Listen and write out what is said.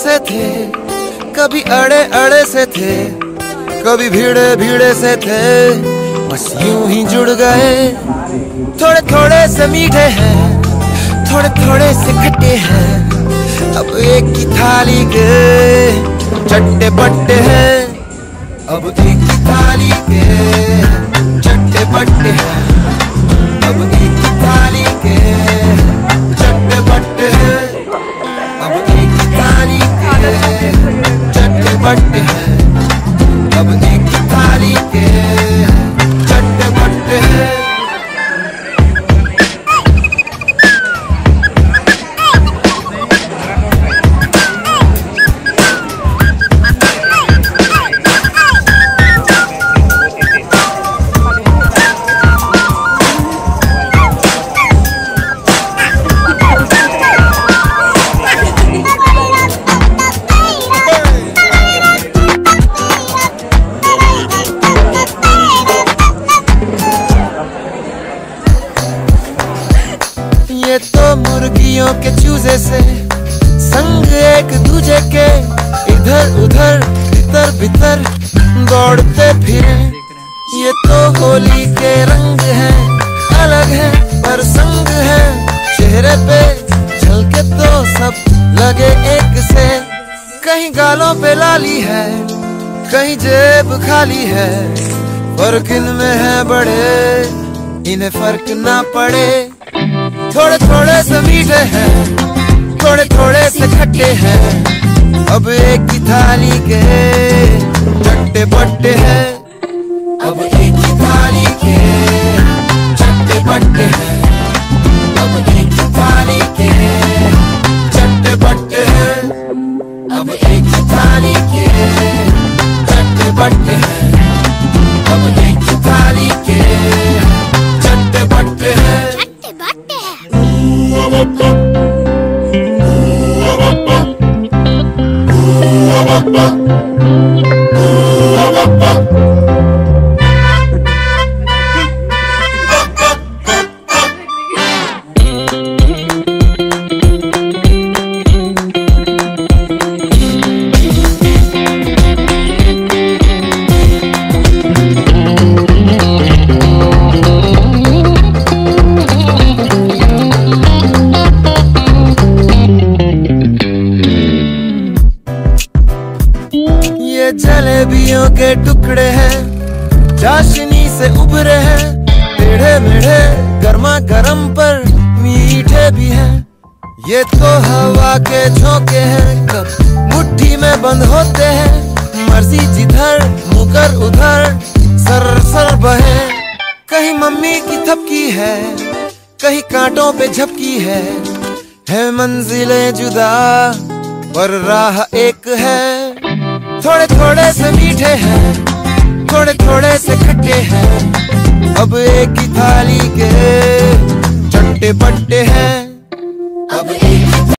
से थे, कभी अड़े अड़े से थे, कभी भीड़े भीड़े से थे, बस यूं ही जुड़ गए। थोड़े थोड़े से मीठे हैं, थोड़े थोड़े से खट्टे हैं, अब एक ही थाली के चट्टे बट्टे हैं। अब एक ही थाली के चट्टे बट्टे हैं, अब एक ही थाली के चट्टे बट्टे हैं, अब एक ही थाली के चट्टे बट्टे हैं, अब एक ही थाली के चट्टे बट्टे हैं। ये तो मुर्गियों के चूजे से संग एक दूजे के इधर उधर भीतर भीतर दौड़ते फिरे। ये तो होली के रंग हैं, अलग हैं पर संग हैं, चेहरे पे झलके तो सब लगे एक से। कहीं गालों पे लाली है, कहीं जेब खाली है, फर्क इनमें है बड़े, इन्हें फर्क ना पड़े। थोड़े थोड़े से मीठे हैं, थोड़े थोड़े से खट्टे हैं, अब एक ही थाली के चट्टे बट्टे हैं, अब एक ही थाली के चट्टे बट्टे हैं, अब एक ही थाली के चट्टे बट्टे हैं, अब एक ही थाली के चट्टे बट्टे हैं, अब एक ही थाली के चट्टे बट्टे हैं। जलेबियों के टुकड़े हैं, चाशनी से उभरे हैं, टेढ़े मेढ़े गर्मा गर्म पर मीठे भी हैं। ये तो हवा के झोंके हैं, कब मुट्ठी में बंद होते हैं, मर्जी जिधर मुकर उधर सर सर बहे। कहीं मम्मी की थपकी है, कहीं कांटों पे झपकी है मंजिलें जुदा पर राह एक है। थोड़े थोड़े से मीठे हैं, थोड़े थोड़े से खट्टे हैं, अब एक ही थाली के चट्टे बट्टे हैं, अब एक